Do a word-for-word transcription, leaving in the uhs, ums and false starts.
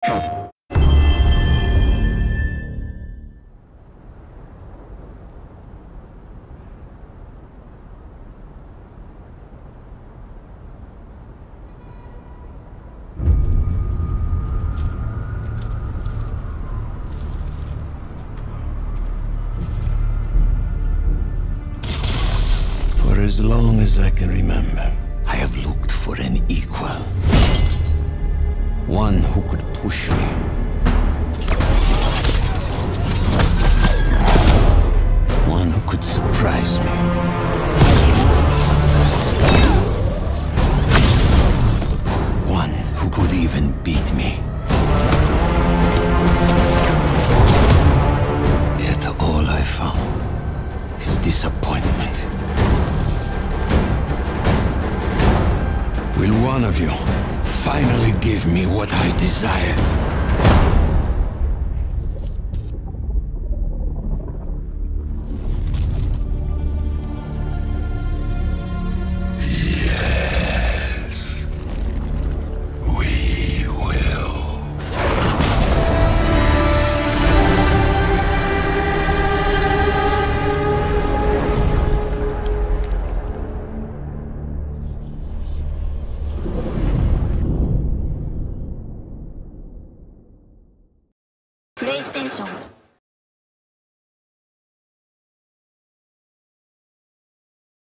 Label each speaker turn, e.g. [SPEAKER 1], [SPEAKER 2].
[SPEAKER 1] For as long as I can remember, I have looked for an equal. One who could push me. One who could surprise me. One who could even beat me. Yet all I found is disappointment. Will one of you finally give me what I desire?
[SPEAKER 2] Yes, we will.
[SPEAKER 3] PlayStation